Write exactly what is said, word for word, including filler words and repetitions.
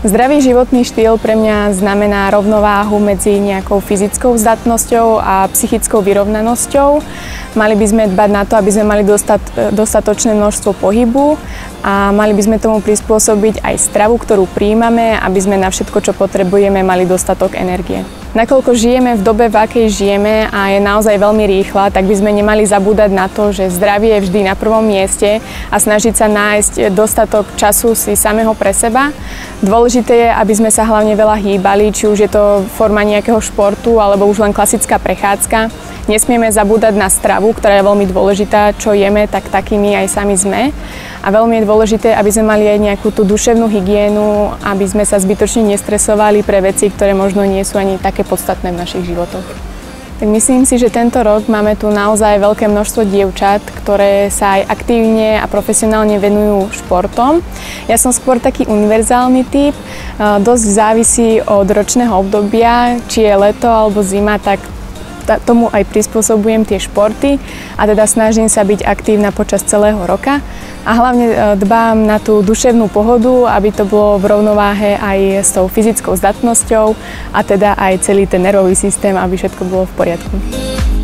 Zdravý životný štýl pre mňa znamená rovnováhu medzi nejakou fyzickou zdatnosťou a psychickou vyrovnanosťou. Mali by sme dbať na to, aby sme mali dostat, dostatočné množstvo pohybu a mali by sme tomu prispôsobiť aj stravu, ktorú prijímame, aby sme na všetko, čo potrebujeme, mali dostatok energie. Nakoľko žijeme v dobe, v akej žijeme a je naozaj veľmi rýchla, tak by sme nemali zabúdať na to, že zdravie je vždy na prvom mieste a snažiť sa nájsť dostatok času si samého pre seba. Dôležité je, aby sme sa hlavne veľa hýbali, či už je to forma nejakého športu alebo už len klasická prechádzka. Nesmieme zabúdať na stravu, ktorá je veľmi dôležitá, čo jeme, tak takými aj sami sme. A veľmi je dôležité, aby sme mali aj nejakú tú duševnú hygienu, aby sme sa zbytočne nestresovali pre veci, ktoré možno nie sú ani také podstatné v našich životoch. Tak myslím si, že tento rok máme tu naozaj veľké množstvo dievčat, ktoré sa aj aktívne a profesionálne venujú športom. Ja som skôr taký univerzálny typ, dosť závisí od ročného obdobia, či je leto alebo zima, tak tomu aj prispôsobujem tie športy a teda snažím sa byť aktívna počas celého roka a hlavne dbám na tú duševnú pohodu, aby to bolo v rovnováhe aj s tou fyzickou zdatnosťou a teda aj celý ten nervový systém, aby všetko bolo v poriadku.